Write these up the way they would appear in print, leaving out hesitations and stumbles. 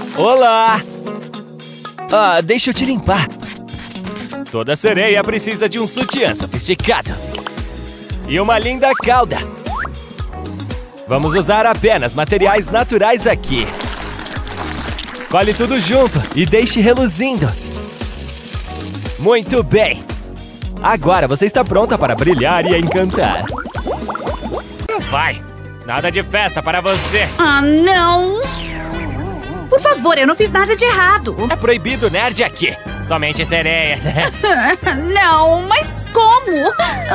Olá! Ah, deixa eu te limpar. Toda sereia precisa de um sutiã sofisticado. E uma linda cauda. Vamos usar apenas materiais naturais aqui. Colhe tudo junto e deixe reluzindo. Muito bem. Agora você está pronta para brilhar e encantar. Vai. Nada de festa para você. Ah, não! Por favor, eu não fiz nada de errado. É proibido nerd aqui. Somente sereias. Não, mas como?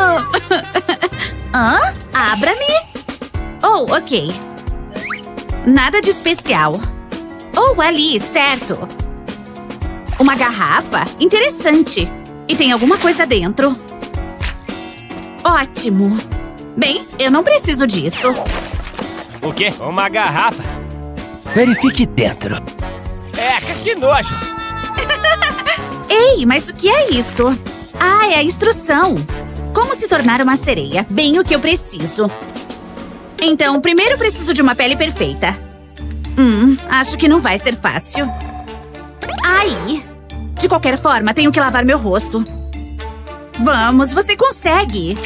Abra-me. Oh, ok. Nada de especial. Oh, ali, certo. Uma garrafa? Interessante. E tem alguma coisa dentro. Ótimo. Bem, eu não preciso disso. O quê? Uma garrafa? Verifique dentro. Que nojo. Ei, mas o que é isto? Ah, é a instrução. Como se tornar uma sereia. Bem o que eu preciso. Então, primeiro preciso de uma pele perfeita. Acho que não vai ser fácil. Ai! De qualquer forma, tenho que lavar meu rosto. Vamos, você consegue!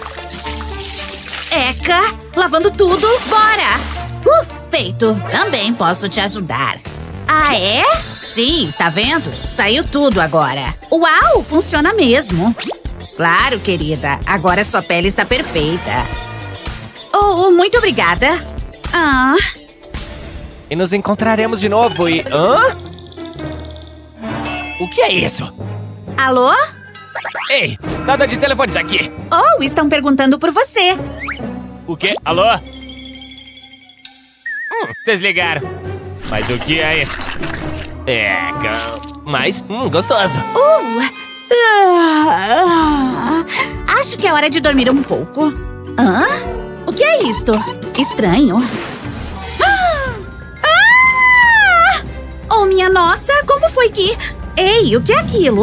Eca! Lavando tudo, bora! Feito! Também posso te ajudar. Ah, é? Sim, está vendo? Saiu tudo agora. Uau, funciona mesmo. Claro, querida. Agora sua pele está perfeita. Oh, muito obrigada. E nos encontraremos de novo e... O que é isso? Alô? Ei, nada de telefones aqui. Oh, estão perguntando por você. O quê? Alô? Desligaram. Mas o que é isso? Mas, gostoso. Acho que é hora de dormir um pouco. O que é isto? Estranho. Oh, minha nossa, como foi que... Ei, o que é aquilo?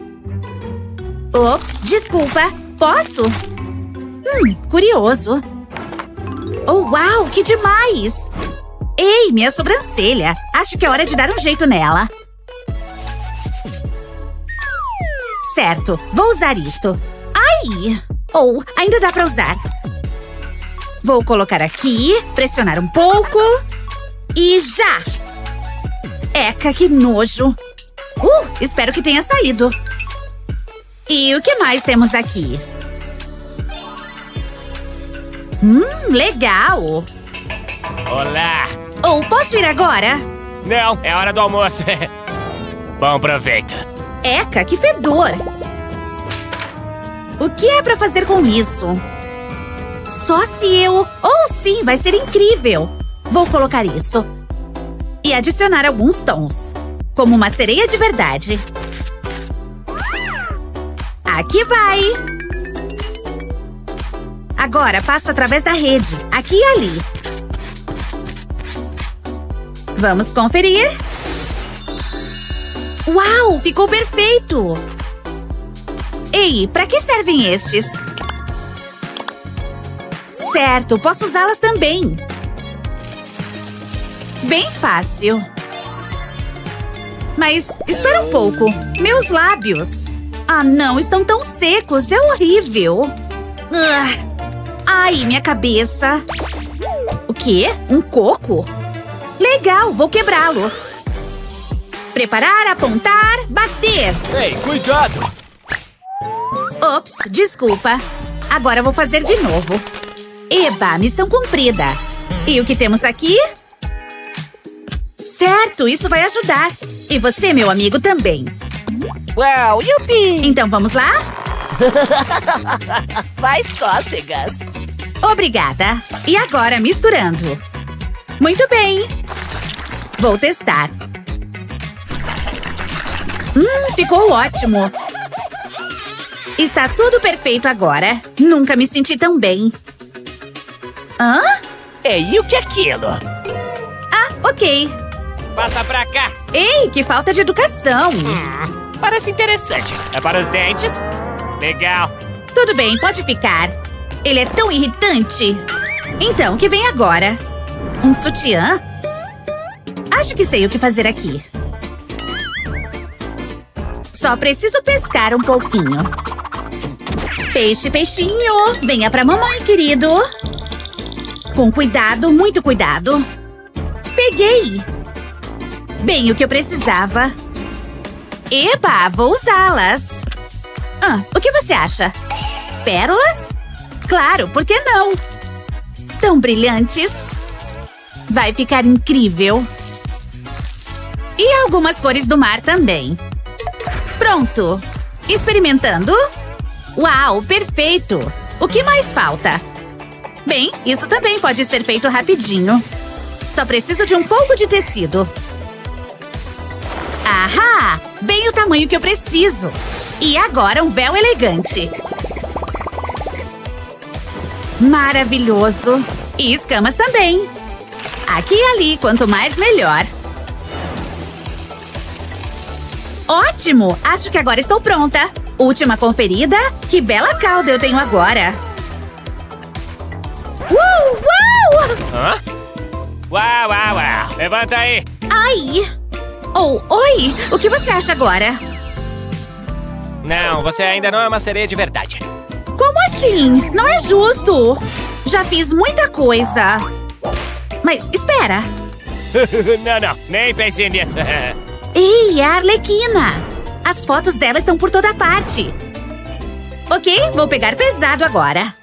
Ops, desculpa. Posso? Curioso. Oh, uau, que demais! Ei, minha sobrancelha. Acho que é hora de dar um jeito nela. Certo, vou usar isto. Ai! Oh, ainda dá pra usar. Vou colocar aqui, pressionar um pouco. E já! Eca, que nojo! Espero que tenha saído. E o que mais temos aqui? Legal! Olá! Posso ir agora? Não, é hora do almoço. Bom proveito. Eca, que fedor! O que é pra fazer com isso? Só se eu... sim, vai ser incrível! Vou colocar isso. E adicionar alguns tons. Como uma sereia de verdade. Aqui vai! Agora passo através da rede, aqui e ali. Vamos conferir. Uau, ficou perfeito! Ei, pra que servem estes? Certo, posso usá-las também. Bem fácil. Mas espera um pouco. Meus lábios. Ah, não, estão tão secos. É horrível. Ai, minha cabeça. O quê? Um coco? Legal, vou quebrá-lo. Preparar, apontar, bater. Ei, cuidado! Ops, desculpa. Agora vou fazer de novo. Eba, missão cumprida. E o que temos aqui? Certo, isso vai ajudar. E você, meu amigo, também. Uau, yupi! Então vamos lá? Faz cócegas. Obrigada. E agora misturando. Muito bem. Vou testar. Ficou ótimo. Está tudo perfeito agora. Nunca me senti tão bem. Ei, o que é aquilo? Ok. Passa pra cá. Ei, que falta de educação. Parece interessante. É para os dentes? Legal. Tudo bem, pode ficar. Ele é tão irritante. Então, o que vem agora? Um sutiã? Acho que sei o que fazer aqui. Só preciso pescar um pouquinho. Peixe, peixinho. Venha pra mamãe, querido. Com cuidado, muito cuidado. Peguei. Bem o que eu precisava. Eba, vou usá-las. O que você acha? Pérolas? Claro, por que não? Tão brilhantes. Vai ficar incrível. E algumas cores do mar também. Pronto. Experimentando? Uau, perfeito. O que mais falta? Bem, isso também pode ser feito rapidinho. Só preciso de um pouco de tecido. Ahá! Bem o tamanho que eu preciso. E agora um véu elegante. Maravilhoso. E escamas também. Aqui e ali, quanto mais melhor. Ótimo! Acho que agora estou pronta. Última conferida. Que bela cauda eu tenho agora. Uau! Hã? Uau, uau, uau. Levanta aí. Ai! Oh, oi! O que você acha agora? Não, você ainda não é uma sereia de verdade. Como assim? Não é justo! Já fiz muita coisa. Mas espera. Não, nem pense nisso. Ei, a Arlequina! As fotos dela estão por toda parte. Ok, vou pegar pesado agora.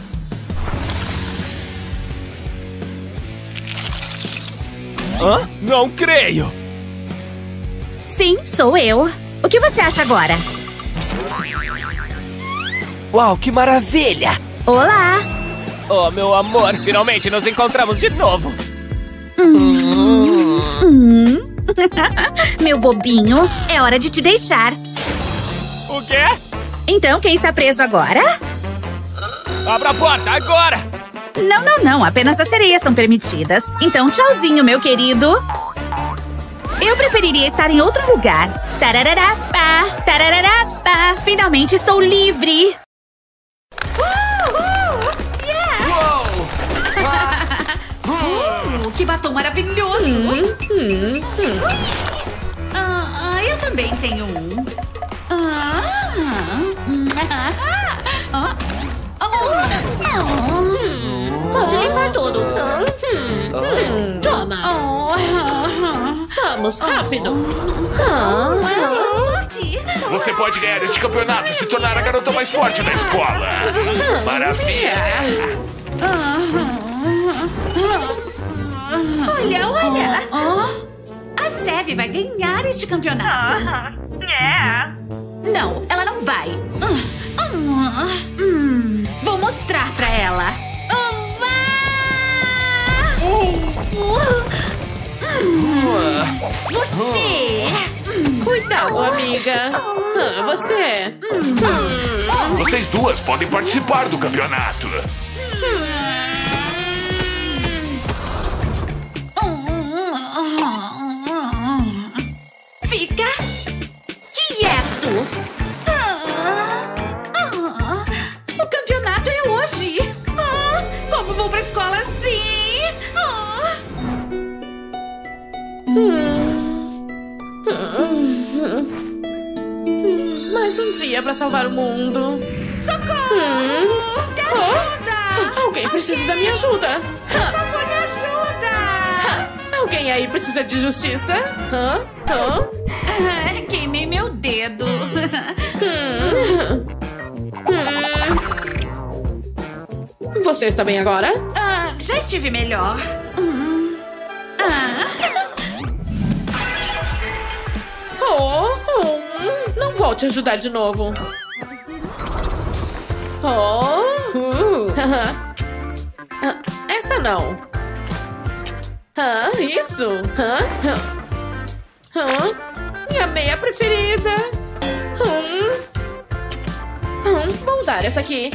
Hã? Não creio! Sim, sou eu. O que você acha agora? Uau, que maravilha! Olá! Oh, meu amor, finalmente nos encontramos de novo. Meu bobinho, é hora de te deixar. O quê? Então, quem está preso agora? Abra a porta, agora! Não. Apenas as sereias são permitidas. Então, tchauzinho, meu querido. Eu preferiria estar em outro lugar. Tarararapá, tarararapá. Finalmente estou livre. Que batom maravilhoso. Eu também tenho um. Pode limpar tudo. Toma. Vamos, rápido. Você pode ganhar este campeonato e se tornar a garota mais forte da escola. Maravilha. Olha. A Sevi vai ganhar este campeonato. Não, ela não vai. Vou mostrar pra ela. Você! Cuidado, amiga. Você. Vocês duas podem participar do campeonato. Fica quieto. O campeonato é hoje. Como vou pra escola assim? Mais um dia pra salvar o mundo. Socorro! Me ajuda! Alguém precisa da minha ajuda. Por favor, me ajuda! Alguém aí precisa de justiça? Queimei meu dedo. Você está bem agora? Já estive melhor. Não volte a ajudar de novo. Essa não. Isso. Minha meia preferida. Vou usar essa aqui.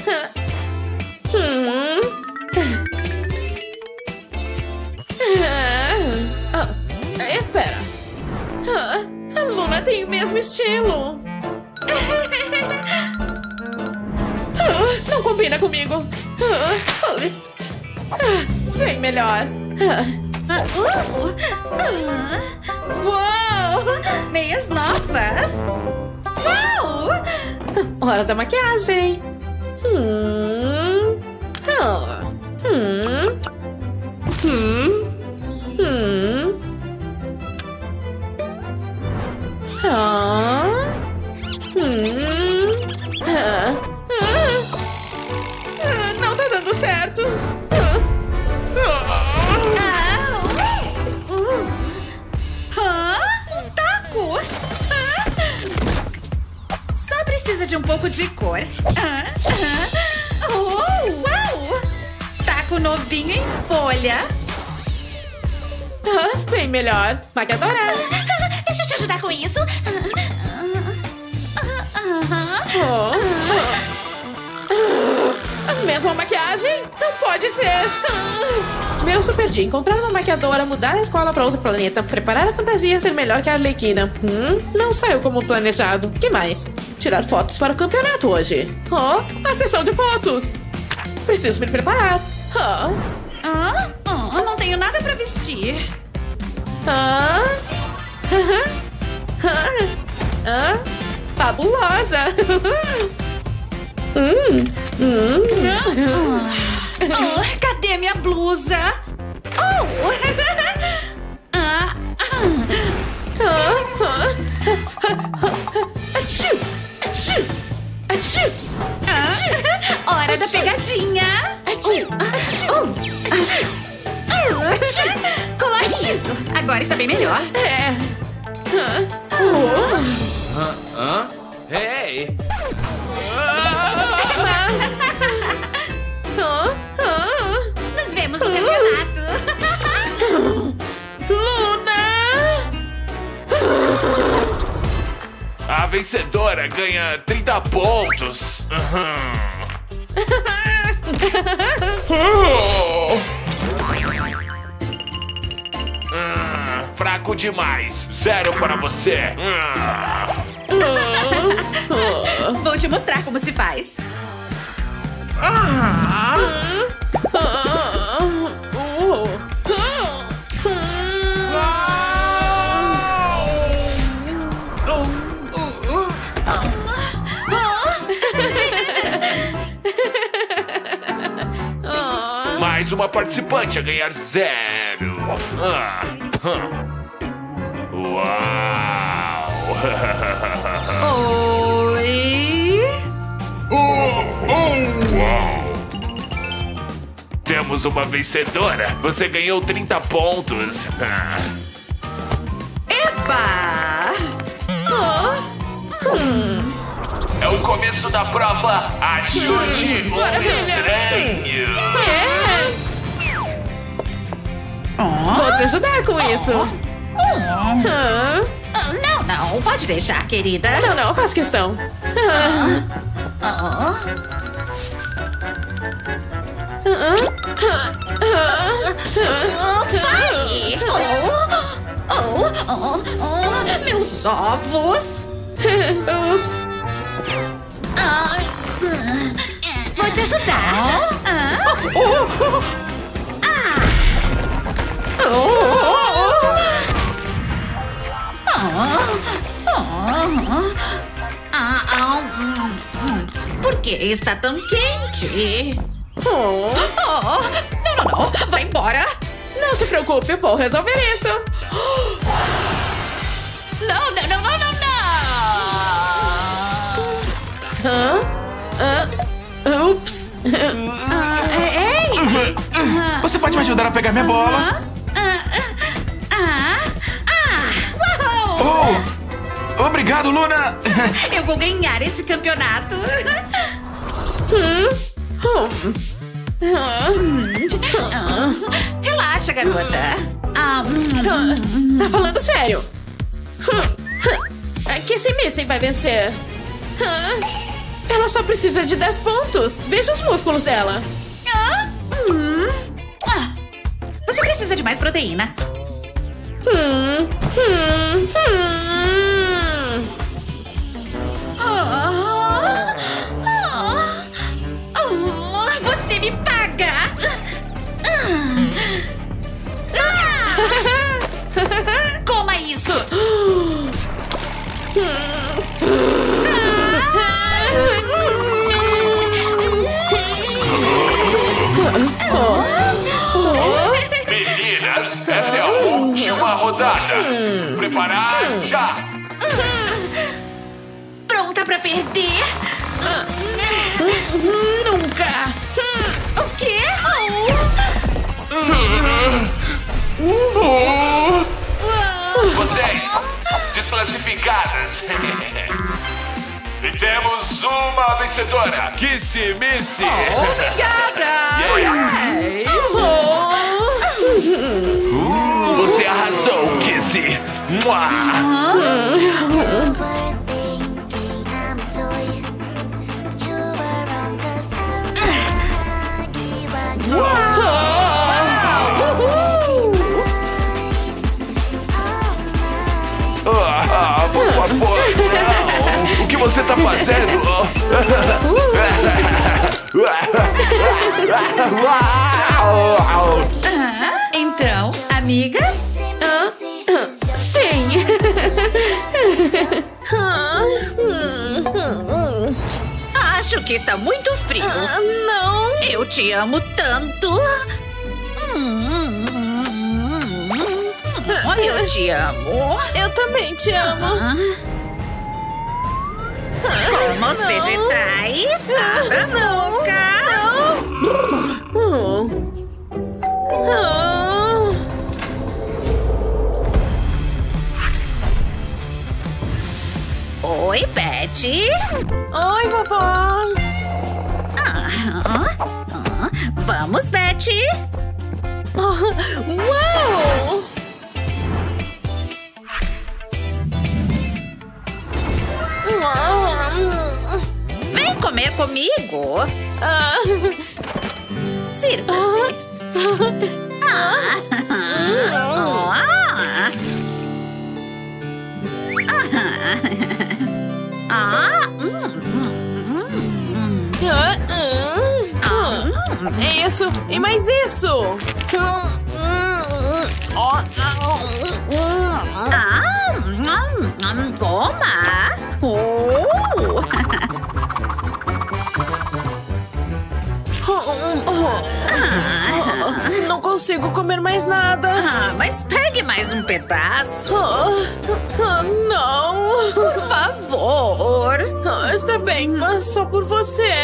Espera. A Luna tem o mesmo estilo. Não combina comigo. Bem melhor. Uou! Meias novas! Uau! Hora da maquiagem. Não tá dando certo. Um taco! Só precisa de um pouco de cor. Uau! Taco novinho em folha. Bem melhor. Maquiadora. Deixa eu te ajudar com isso. Mesma maquiagem? Não pode ser. Meu super dia. Encontrar uma maquiadora, mudar a escola para outro planeta, preparar a fantasia, ser melhor que a Arlequina. Não saiu como planejado. Que mais? Tirar fotos para o campeonato hoje. A sessão de fotos. Preciso me preparar. Não tenho nada pra vestir. Fabulosa. Cadê minha blusa? Hora da pegadinha. Coloque isso. Agora está bem melhor. Ei! Nos vemos no campeonato. Luna! A vencedora ganha 30 pontos. Fraco demais. 0 para você. Vou te mostrar como se faz. Mais uma participante a ganhar 0. Uau! Oi? Uau! Temos uma vencedora. Você ganhou 30 pontos. Epa! É o começo da prova. Ajude o estranho. Vou te ajudar com isso. Não, pode deixar, querida. Não, faço questão. Meus ovos. Ups. Vou te ajudar. Por que está tão quente? Não. Vai embora. Não se preocupe, eu vou resolver isso. Não. Ups. Ei! Você pode me ajudar a pegar minha bola? Uau! Oh, obrigado, Luna! Eu vou ganhar esse campeonato. Relaxa, garota. Tá falando sério? Que esse míssil vai vencer. Ela só precisa de 10 pontos. Veja os músculos dela. Você precisa de mais proteína. Você me paga. Meninas, esta é a última rodada. Preparar já. Pronta pra perder? Nunca. O quê? Vocês, desclassificadas. E temos uma vencedora, Kissy Missy. Obrigada. Você arrasou, Kissy. Por favor, não. O que você tá fazendo? Então, amigas? Sim. Acho que está muito frio. Não. Eu te amo tanto. Eu te amo. Eu também te amo. Como os vegetais. Abra a boca. Oi, Betty. Oi, vovó. Vamos, Betty. Uau! Vem comer comigo. Sirva-se. Isso, e mais isso. Coma. Não consigo comer mais nada. Mas pegue mais um pedaço. Não. Por favor. Está bem, mas só por você.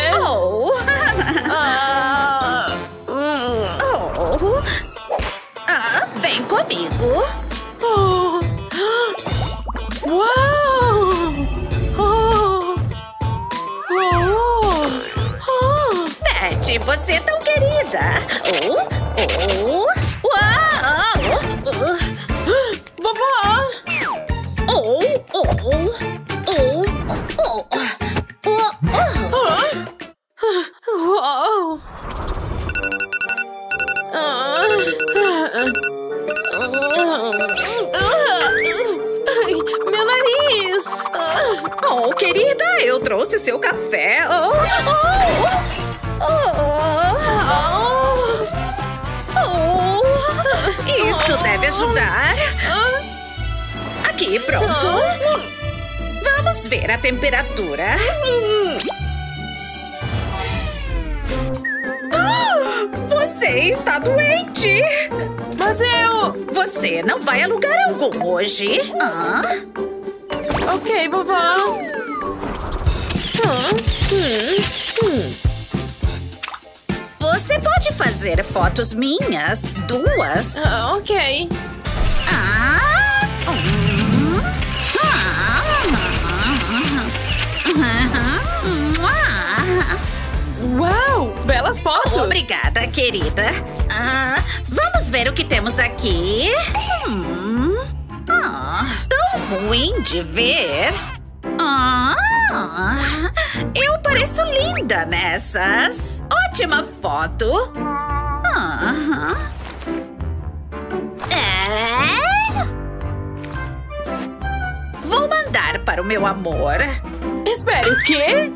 Vem comigo. Uau! Betty, você é tão querida. Vovó! Meu nariz! Querida, eu trouxe seu café. Isso deve ajudar. Aqui, pronto. Vamos ver a temperatura. Você está doente. Mas Você não vai a lugar algum hoje. Ok, vovó. Você pode fazer fotos minhas? 2? Ok. Uau! Belas fotos! Obrigada, querida. Vamos ver o que temos aqui. Tão ruim de ver. Eu pareço linda nessas. Ótima foto. Vou mandar para o meu amor. Espere, o quê?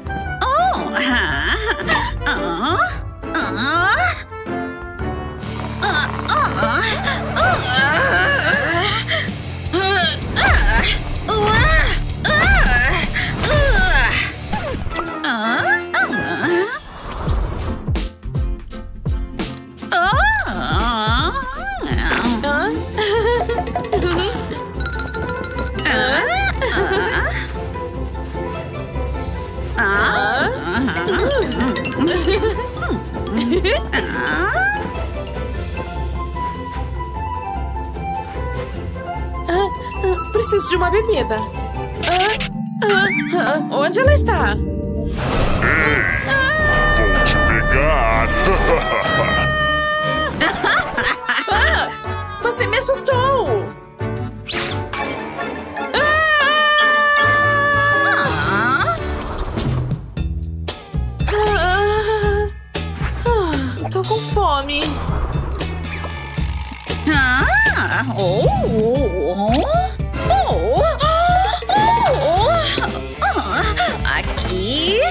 preciso de uma bebida. Onde ela está? Vou te pegar. Você me assustou! Tô com fome. Aqui.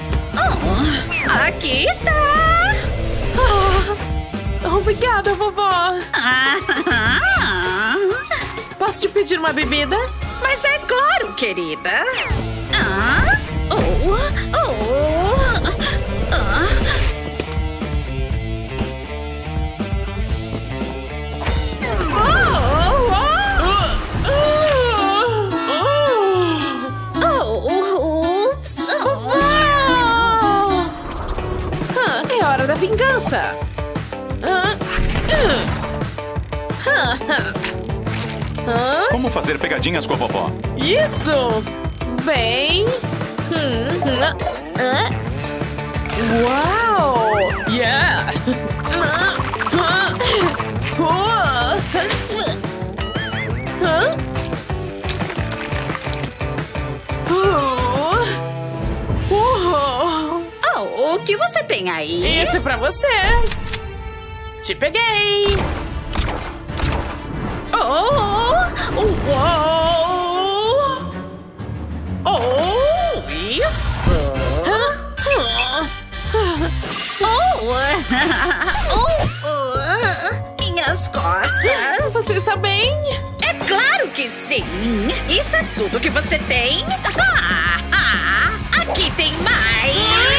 Aqui está. Obrigada, vovó. Posso te pedir uma bebida? Mas é claro, querida. É hora da vingança. Como fazer pegadinhas com a vovó? Isso! Bem... Uau! Yeah! O que você tem aí? Isso é pra você! Te peguei! Isso! Minhas costas! Você está bem? É claro que sim! Isso é tudo que você tem? Aqui tem mais!